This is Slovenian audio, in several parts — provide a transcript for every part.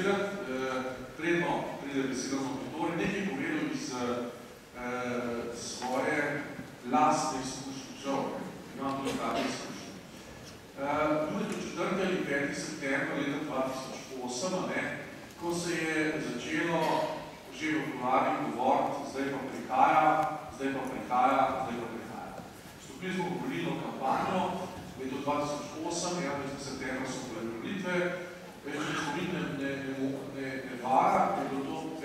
bi predno pride besedno auditorij, nekaj povedal iz svoje lastne izkušnje. Žal, imam tudi take izkušnje. Tudi do 4. ali 5. septembra leta 2008, ko se je začelo že v vladi govoriti, zdaj pa prihaja. Stopili smo v volilno kampanjo, leto 2008, 11. septembra so bile volitve, več ne vara, je bilo to 5.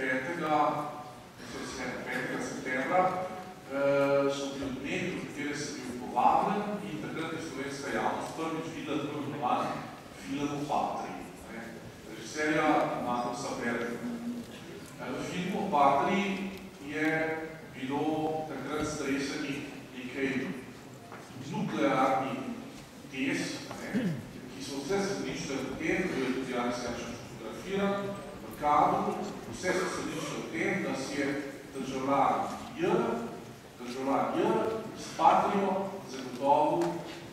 septembra, so bili dnevi, v katere sem bil povabljen in takrat je slovenska javnost prvič videla tako imenovan film o Patriji. Režiserja Magnusa Berga. V filmu o Patriji je bilo takrat stresenih nekaj nuklearnih tez, ki so vse središče v tem, da je tudi Janez Janša fotografiran v Kabulu, vse so središče v tem, da si je državljan J s Patrijo zagotovil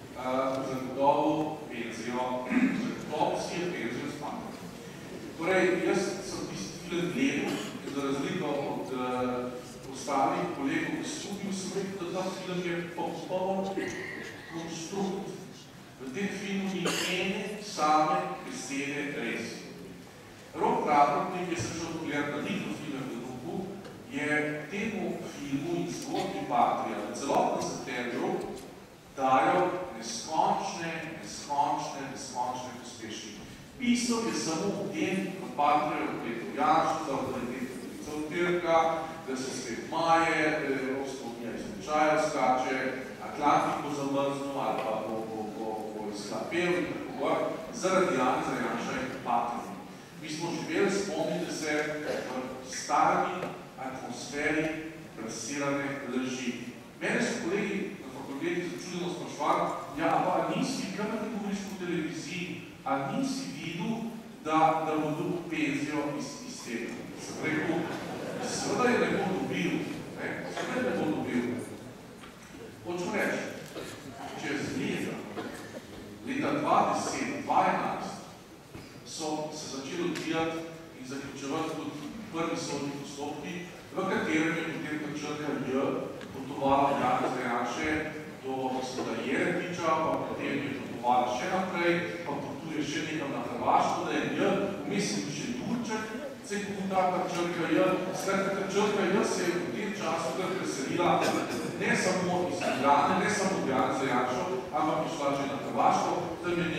penzijo, zagotovil si je penzijo s Patrijo. Torej, jaz sem tisti film gledal, za razliko od ostalih kolegov v studiu, sem rekel, da ta film je popoln konstrukt. V tem filmu ni ene same besede res. Rok Praprotnik, ki sem šel pogledati na mikrofilm v Drugu, je temu filmu in zgodbi Patrija v celotnem septembru dajal neskončne uspešnosti. Pisal je samo v tem, ko Patrija v letu Janša, da se svet maje, Evropska unija izmečaja skače, Atlantiko zamrznil ali pa bo izklapel in tako gor, zaradi Janeza Janša in Patrije. Mi smo živeli, spomnite se, v starni atmosferi plasirane laži. Mene so kolegi na fakulteti začudeno sprašvali, ja, pa nisi, kaj ti govoriš po televiziji, a nisi videl, da bo dobil penzijo iz tega. Sem rekel, seveda je ne bo dobil. Hočem reči, čez leta 2010-2011 so se začeli odvijati in zaključevati tudi prvi sodni postopki, v katerem je potem črka J potovala Janeza Janše do Jeretiča, pa potem je potovala še naprej, pa potuje še nekam na Hrvaško, da je J, mislim, še Turček, ta črka J, skratka, ta črka J se je v tem času preselila ne samo iz Ljubljane, ne samo v Janeza Janšo, ampak je šla že na Hrvaško, tam je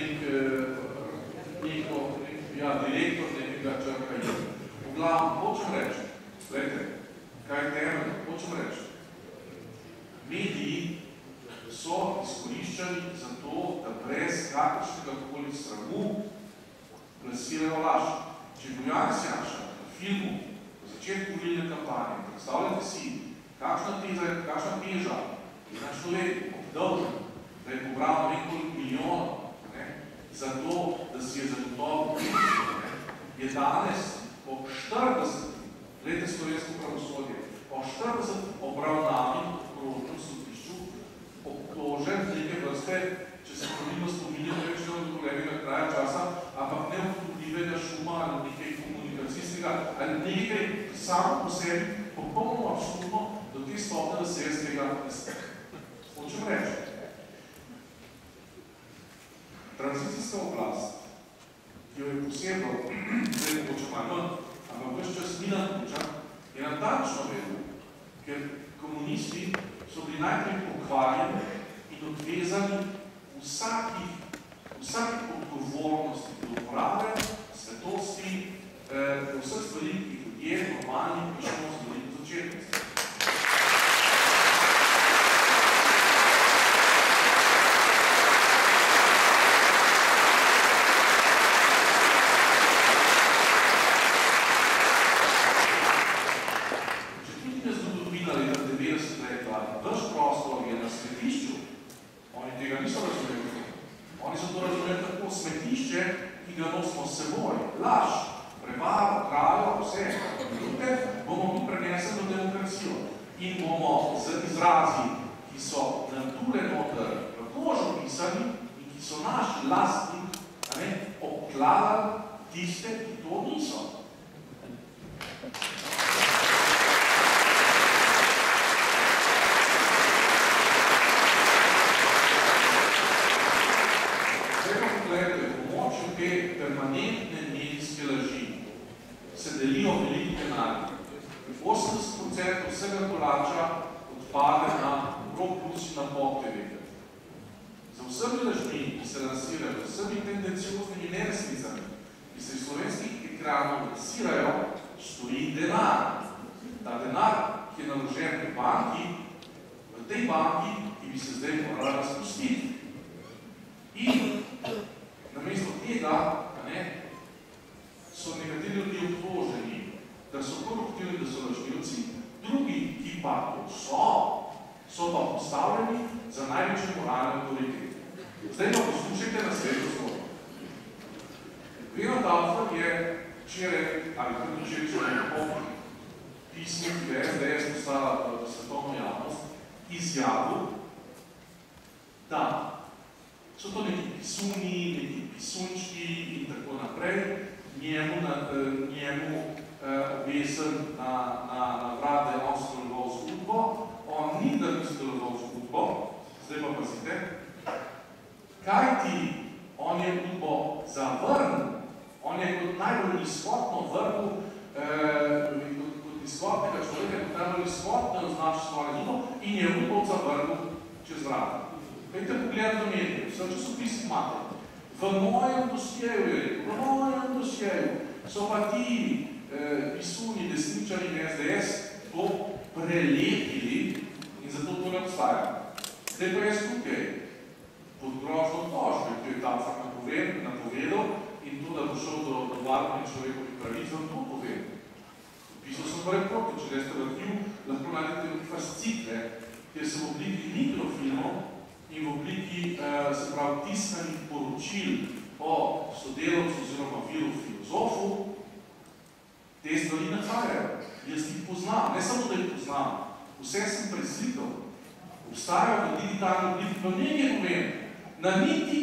direktor nekega črka J. V glavu, hočem reči, gledajte, kaj je temelj, hočem reči, mediji so izkoriščani za to, da brez kakršnega koli sramu plasirajo laž. Če bo Janez Janša v filmu v začetku volilne kampanje, predstavljate si, kakšna teža je na človeku obdolžen, da je pobral nekoliko milijonov za to, da si je zagotovil, je danes po 40 leta slovensko pravosodje, po 40 obravnavih v okrožnem sodišču obtožen z neke vrste, če se pravilno spominjam, več ne od kolegega kraja časa, ampak ne obtudljivega šuma ali nekaj komunikacijskega, ali nekaj samo po sebi popolnoma absurdno do te stopne, da se jaz tega ne stek. Hočem reči, tranzicijska oblast, ki jo je posebno, zdaj mogoče malo, ampak veš čas Milan Kučan, je natančno vedel, ker komunisti so bili najprej pokvarjeni in odvezani vsakih odgovornosti do uprave, svetosti, do vseh stvari, ki ljudje normalni pišemo stvari do začetnosti. Laž, prevaro, krajo, vse, bomo mi prenesli do demokracije. ki to niso. Zdaj pa pogledajte, v pomočju te permanentne medijske laži se delijo veliki denarji. 80% vsega kolača odpade na Pro Plus in na Pop TV. Za vsemi lažmi, ki se lansirajo, za vsemi tendencioznimi neresnicami, ki se iz slovenskih ekranov lansirajo, stoji denar. Ta denar, ki je naložen v banki, v tej banki, ki bi se zdaj morala razpustiti. In namesto tega so nekateri ljudje obtoženi, da so koruptivni, da so lažnivci, drugi, ki pa to so pa postavljeni za največje moralne avtoritete. Zdaj pa poslušajte na svetu zgodbo. Veno Taufer je včeraj, ali tudi včeraj po pismu, ki je SDS postala v svetovno javnost, izjavil, da so to neki pisuni, neki pisunčki in tako naprej, njemu obesen na vrade on sodeloval zgodbo, on ni da bi sodeloval zgodbo, zdaj pa pazite, kaj ti on je zgodbo zavrnil, on je kot najbolj izhodno vrnil, kot izhodnega človeka, kot najbolj izhodno označil svojo zgodbo in je zgodbo zavrnil čez vrata. Pejte pogledati do medijev, vse časopisi imate. V mojem dosjeju je rekel, v mojem dosjeju so pa ti pisuni desničari in SDS to prelepili in zato to ne obstaja. Zdaj pa jaz tukaj pod grožno tožbe, ki je Taufer napovedal in to, da bo šel do vladanja človekovih pravic, vam to povem. Pisal sem pa reporte, če leste v arhiv, lahko najdete fascikle, kjer se v obliki mikrofilmov in v obliki, se pravi, tiskanih poročil o sodelavcu oziroma viru filozofu, te stvari nahajajo. Jaz jih poznam, ne samo, da jih poznam, vse sem preslikal. Obstajajo v digitalni obliki, pa nekaj povem, na niti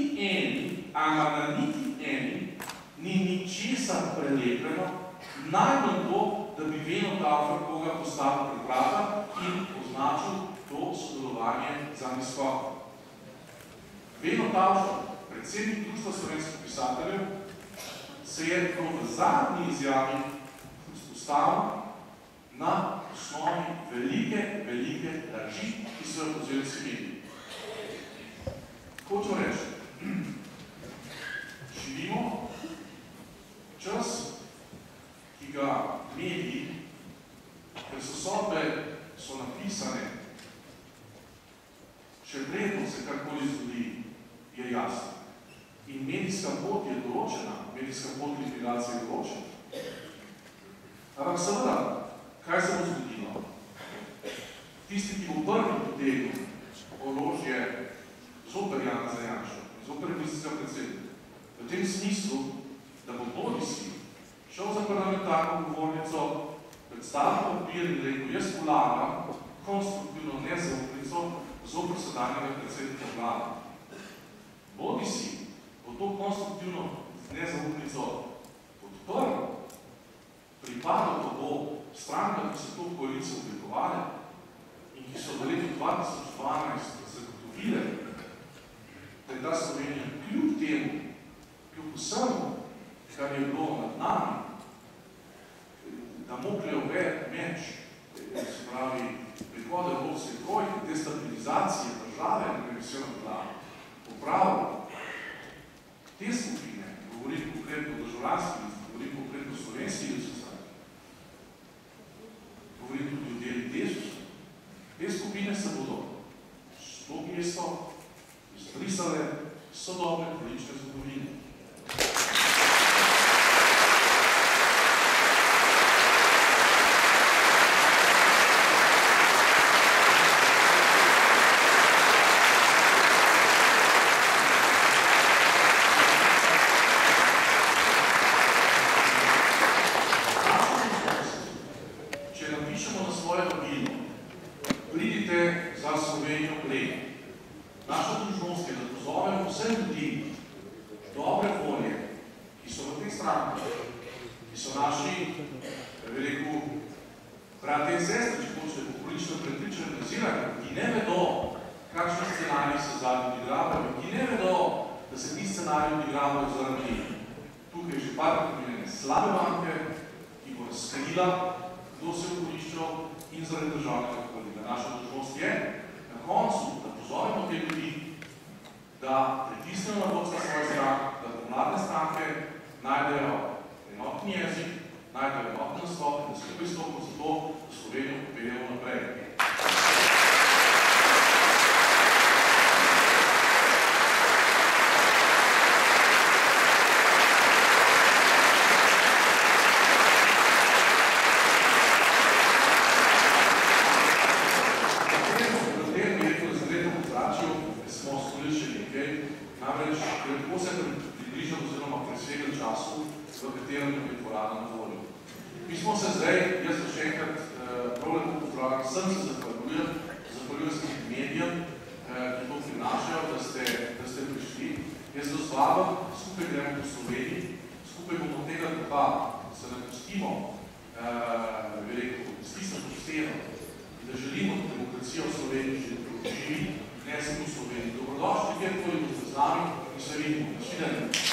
eni ni ničesar prelepljeno, najmanj to, da bi Veno Taufer koga postavil pred vrata in označil to sodelovanje za nizko. Veno Taufer, predsednik Društva slovenskih pisateljev, se je v zadnji izjavi vzpostavil na osnovi velike laži, ki so jo povzeli vsi mediji. Hočem reči, živimo čas, ki ga mediji, ker so sodbe so napisane, še predno se karkoli zgodi, je jasno. In medijska pot je določena, medijska pot likvidacije je določena. Ampak seveda, kaj se bo zgodilo? Tisti, ki bo prvi potegnil orožje zoper Janeza Janšo, zoper ministrskega predsednika, v tem smislu, da bo bodisi šel za parlamentarno govornico, predstavil papir in rekel, jaz vlagam konstruktivno nezaupnico zoper sedanjega predsednika vlade. Bodisi bo to konstruktivno nezaupnico podprl, pripadal pa bo stranka, ki so to koalicijo oblikovali in ki so v letu 2012 zagotovile, da je ta Slovenija kljub temu, kljub vsemu, kar je bilo nad nami, da Damoklejev meč, se pravi, prihode evropske trojke, destabilizacije države in represivne vlade, popravil te skupine, govorim konkretno o državljanskih listih, govorim konkretno o slovenskih listih, govorim tudi o deli Desusa. Te skupine se bodo s to gesto izbrisale sodobne politične zgodovine. so naši, bi rekel, brate in sestre, če hočete, populično prepričani nazirani, ki ne vedo, kakšni scenariji se zadnji odigravajo, ki ne vedo, da se ti scenariji odigravajo zaradi tukaj že par pomenjene slabe banke, ki bo razkrila, kdo se je okoliščal in zaradi državnega kvaliga. Naša dolžnost je na koncu, da pozovemo te ljudi, da pritisnejo na vodstva svoje stranke, da pomladne stranke najdejo enotni jezik, najdejo enotni nastop in da skupaj stopimo za to, da Slovenijo popeljemo naprej. Namreč, tako se približal oziroma presegel času, v katerem je dvorana na voljo. Mi smo se zdaj, jaz pa še enkrat prav lepo pozdravljam, sem se zahvaljujem se medijem, ki to prinašajo, da ste prišli. Jaz z vami skupaj gremo po Sloveniji, skupaj bomo tega duha, da se ne pustimo, bi rekel, stisnemo steno in da želimo, da demokracija v Sloveniji živi, ne samo v Sloveniji. Dobrodošli, kjerkoli boste z nami in se vidimo. Nasvidenje.